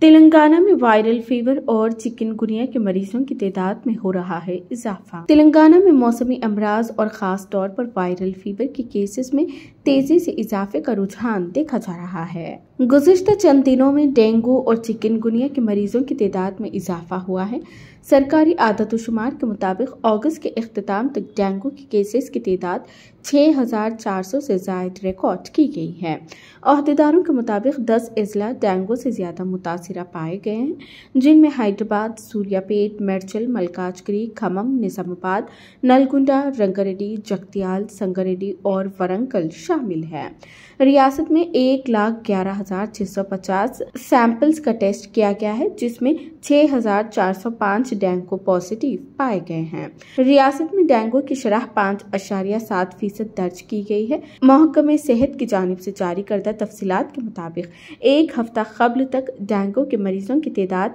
तेलंगाना में viral fever और chikungunya के मरीजों की तादाद में हो रहा है इजाफा। तेलंगाना में मौसमी अमराज और खास तौर पर वायरल फीवर के केसेस में तेजी से इजाफे का रुझान देखा जा रहा है। गुज़िश्ता चंद दिनों में डेंगू और चिकनगुनिया के मरीजों की तादाद में इजाफा हुआ है। सरकारी आदतोशुमार के मुताबिक अगस्त के इख्तिताम तक डेंगू के केसेस की तादाद 6,400 से ज़ायद रिकॉर्ड की गई है। अहदेदारों के मुताबिक 10 अजला डेंगू से ज़्यादा मुतासिरा पाए गए हैं, जिनमें हैदराबाद, सूर्यापेट, मेडचल, मलकाजगिरी, खम्मम, निजामाबाद, नलगुंडा, रंगारेड्डी, जगत्याल, संगारेड्डी और वरंगल शामिल है। रियासत में 1,11,650 सैंपल्स का टेस्ट किया गया है, जिसमें 6,405 डेंगू पॉजिटिव पाए गए हैं। रियासत में डेंगू की शरह 5.7% दर्ज की गई है। महकमे सेहत की जानिब से जारी करदा तफसीलात के मुताबिक एक हफ्ता कबल तक डेंगू के मरीजों की तादाद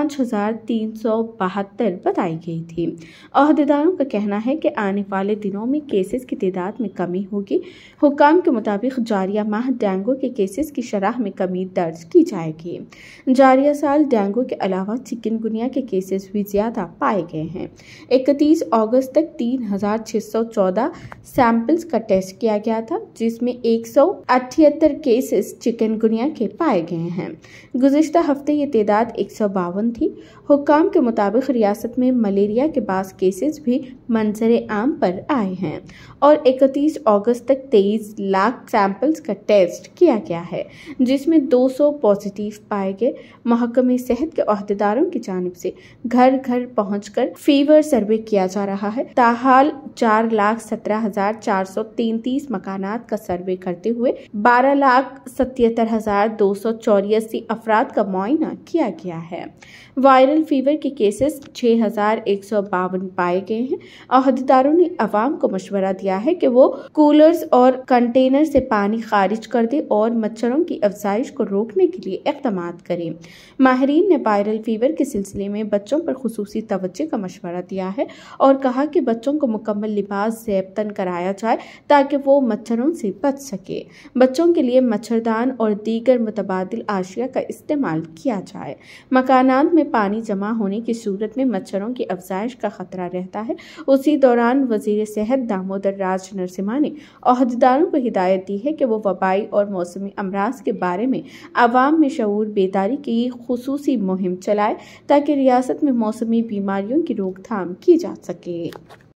5,372 बताई गई थी। अहदेदारों का कहना है कि आने वाले दिनों में केसेस की तादाद में कमी होगी। हुकाम के मुताबिक जारिया माह डेंगू के केसेस की शरह में कमी दर्ज की जाएगी। जारिया साल डेंगू के अलावा चिकनगुनिया के केसेस भी ज्यादा पाए गए हैं। 31 अगस्त तक 3,614 सैंपल्स का टेस्ट किया गया था, जिसमें 178 केसेस चिकनगुनिया के पाए गए हैं। गुज़िश्ता हफ्ते ये तादाद 152 थी। हुकाम के मुताबिक रियासत में मलेरिया के बास केसेस भी मंजरे आम पर आए हैं और 31 अगस्त तक 23 लाख सैंपल्स का टेस्ट किया गया है, जिसमें 200 पॉजिटिव पाए गए। महकमे सेहत के अहदेदारों की जानिब से घर घर पहुंचकर फीवर सर्वे किया जा रहा है। ताहाल 4,17,433 मकानात का सर्वे करते हुए 12,77,284 अफराद का मुआयना किया गया है। वायरल फीवर के केसेस 6,152 पाए गए हैं। अहदेदारों ने अवाम को मशवरा दिया है कि वो कूलर्स और कंटेनर से पानी खारिज कर दे और मच्छरों की अफजाइश को रोकने के लिए इक़दामात करें। माहिरीन ने वायरल फीवर के सिलसिले में बच्चों पर खुसूसी तवज्जो का मशवरा दिया है और कहा कि बच्चों को मुकम्मल लिबास ज़ेब-तन कराया जाए ताकि वो मच्छरों से बच सके। बच्चों के लिए मच्छरदान और दीगर मुतबादिल आशिया का इस्तेमाल किया जाए। मकानात में पानी जमा होने की सूरत में मच्छरों की अफजाइश का खतरा रहता है। उसी दौरान वजीर सेहत दामोदर राज नरसिम्हा ने अहदेदारों को हिदायत दी है कि वो वबाई और मौसमी अमराज के बारे में अवाम में शऊर बेदारी की खुसूसी मुहिम चलाए ताकि रियासत में मौसमी बीमारियों की रोकथाम की जा सके।